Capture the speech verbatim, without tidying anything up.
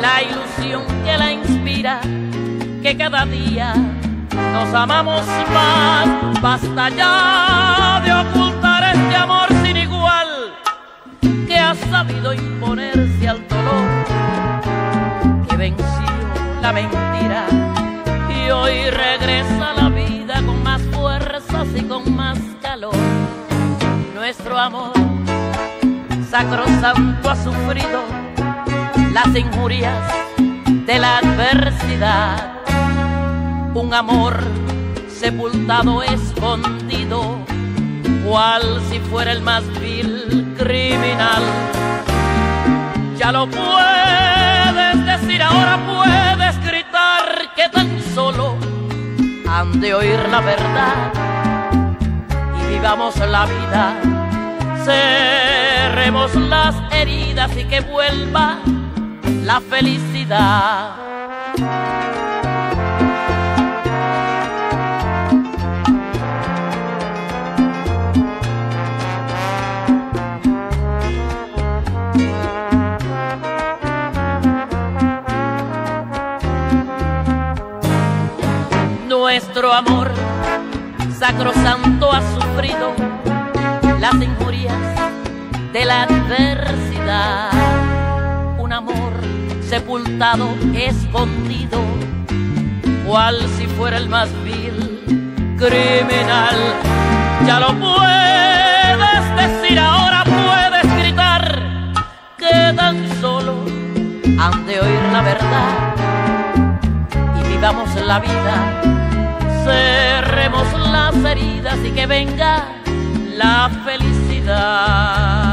la ilusión que la inspira, que cada día nos amamos más. Basta ya de ocultar este amor sin igual, que ha sabido imponerse al dolor, que venció la mentira y hoy regresa a la vida con más fuerzas y con más calor. Nuestro amor sacrosanto ha sufrido las injurias de la adversidad, un amor sepultado, escondido, cual si fuera el más vil criminal. Ya lo puedes decir, ahora puedes gritar, que tan solo han de oír la verdad y vivamos la vida, cerremos las heridas y que vuelva la felicidad. Nuestro amor sacrosanto ha sufrido las injurias de la adversidad, un amor sepultado, escondido, cual si fuera el más vil criminal. Ya lo puedes decir, ahora puedes gritar, que tan solo han de oír la verdad y vivamos la vida, cerremos las heridas y que venga la felicidad.